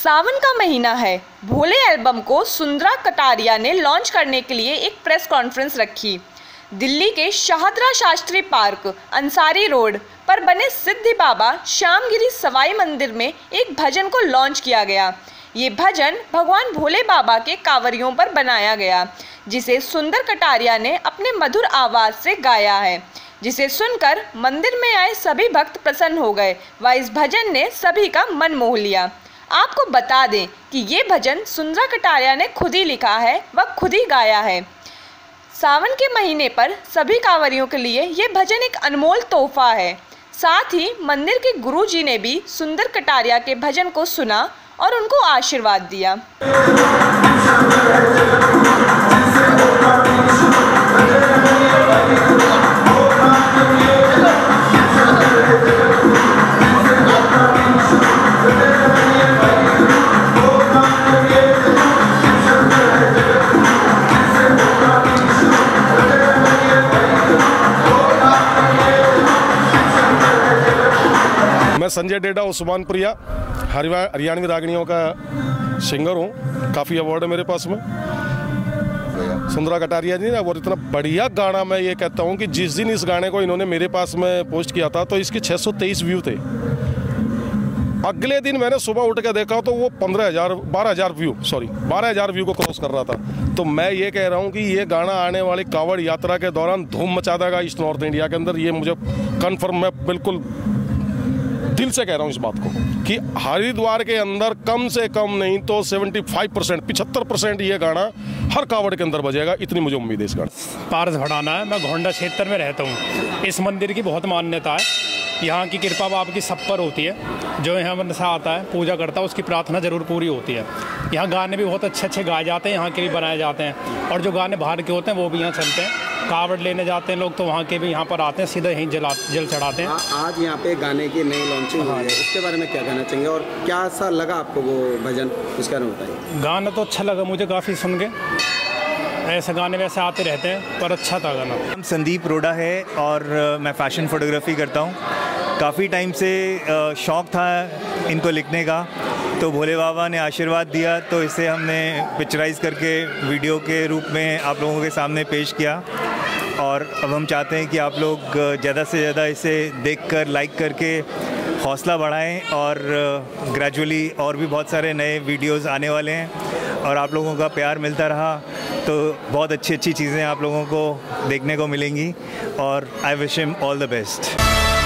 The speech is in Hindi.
सावन का महीना है। भोले एल्बम को सुंदरा कटारिया ने लॉन्च करने के लिए एक प्रेस कॉन्फ्रेंस रखी। दिल्ली के शाहदरा शास्त्री पार्क, अंसारी रोड पर बने सिद्धि बाबा श्यामगिरी सवाई मंदिर में एक भजन को लॉन्च किया गया। ये भजन भगवान भोले बाबा के कांवरियों पर बनाया गया, जिसे सुंदर कटारिया ने अपने मधुर आवाज़ से गाया है, जिसे सुनकर मंदिर में आए सभी भक्त प्रसन्न हो गए व इस भजन ने सभी का मन मोह लिया। आपको बता दें कि ये भजन सुंदरा कटारिया ने खुद ही लिखा है व खुद ही गाया है। सावन के महीने पर सभी कांवरियों के लिए ये भजन एक अनमोल तोहफा है। साथ ही मंदिर के गुरुजी ने भी सुंदर कटारिया के भजन को सुना और उनको आशीर्वाद दिया। मैं संजय डेडा उस्मानपुरिया हरियाणवी रागनियों का सिंगर हूँ। काफ़ी अवार्ड है मेरे पास में। सुंदरा कटारिया जी ने और इतना बढ़िया गाना, मैं ये कहता हूँ कि जिस दिन इस गाने को इन्होंने मेरे पास में पोस्ट किया था तो इसके 623 व्यू थे। अगले दिन मैंने सुबह उठ के देखा तो वो 12,000 व्यू को क्रॉस कर रहा था। तो मैं ये कह रहा हूँ कि ये गाना आने वाली कांवड़ यात्रा के दौरान धूम मचा देगा इस नॉर्थ इंडिया के अंदर। ये मुझे कन्फर्म, मैं बिल्कुल दिल से कह रहा हूँ इस बात को कि हरिद्वार के अंदर कम से कम नहीं तो 75% ये गाना हर कांवड़ के अंदर बजेगा, इतनी मुझे उम्मीद है इस गाने। पारस भड़ाना है, मैं घोंडा क्षेत्र में रहता हूँ। इस मंदिर की बहुत मान्यता है। यहाँ की कृपा बाप की सब पर होती है। जो यहाँ मनसा आता है, पूजा करता है, उसकी प्रार्थना जरूर पूरी होती है। यहाँ गाने भी बहुत अच्छे गाए जाते हैं, यहाँ के भी बनाए जाते हैं। और जो गाने बाहर के होते हैं वो भी यहाँ चलते हैं। कावड़ लेने जाते हैं लोग तो वहाँ के भी यहाँ पर आते हैं, सीधे यहीं जल चढ़ाते हैं। आज यहाँ पे गाने की नई लॉन्चिंग हुई है, इसके बारे में क्या कहना चाहेंगे और क्या सा लगा आपको वो भजन, उसके बारे में बताइए। गाना तो अच्छा लगा मुझे काफ़ी सुन के। ऐसे गाने वैसे आते रहते हैं पर अच्छा था गाना। नाम संदीप रोड़ा है और मैं फ़ैशन फ़ोटोग्राफ़ी करता हूँ। काफ़ी टाइम से शौक़ था इनको लिखने का, तो भोले बाबा ने आशीर्वाद दिया तो इसे हमने पिक्चराइज़ करके वीडियो के रूप में आप लोगों के सामने पेश किया। और अब हम चाहते हैं कि आप लोग ज़्यादा से ज़्यादा इसे देखकर, लाइक करके हौसला बढ़ाएं और ग्रेजुअली और भी बहुत सारे नए वीडियोस आने वाले हैं और आप लोगों का प्यार मिलता रहा तो बहुत अच्छी चीज़ें आप लोगों को देखने को मिलेंगी और I wish him all the best.